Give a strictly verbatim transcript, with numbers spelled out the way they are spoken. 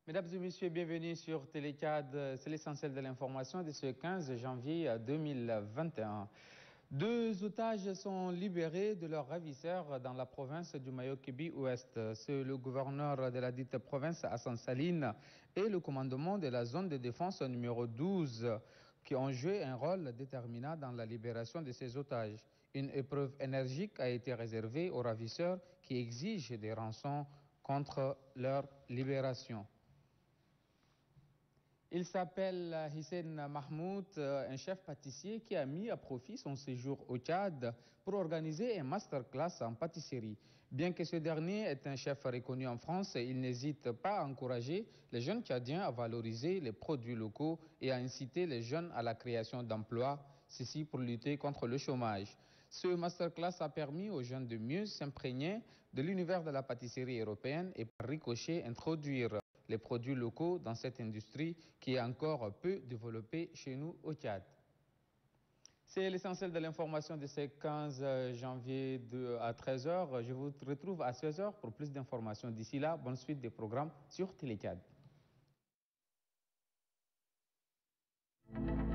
Mesdames et messieurs, bienvenue sur Télécad. C'est l'essentiel de l'information de ce quinze janvier deux mille vingt et un. Deux otages sont libérés de leurs ravisseurs dans la province du Mayo-Kébi-Ouest. C'est le gouverneur de la dite province, Hassan Saline, et le commandement de la zone de défense numéro douze qui ont joué un rôle déterminant dans la libération de ces otages. Une épreuve énergique a été réservée aux ravisseurs qui exigent des rançons contre leur libération. Il s'appelle Hissène Mahmoud, un chef pâtissier qui a mis à profit son séjour au Tchad pour organiser un masterclass en pâtisserie. Bien que ce dernier est un chef reconnu en France, il n'hésite pas à encourager les jeunes Tchadiens à valoriser les produits locaux et à inciter les jeunes à la création d'emplois, ceci pour lutter contre le chômage. Ce masterclass a permis aux jeunes de mieux s'imprégner de l'univers de la pâtisserie européenne et par ricochet introduire les produits locaux dans cette industrie qui est encore peu développée chez nous au Tchad. C'est l'essentiel de l'information de ce quinze janvier à treize heures. Je vous retrouve à seize heures pour plus d'informations. D'ici là, bonne suite des programmes sur Télécad.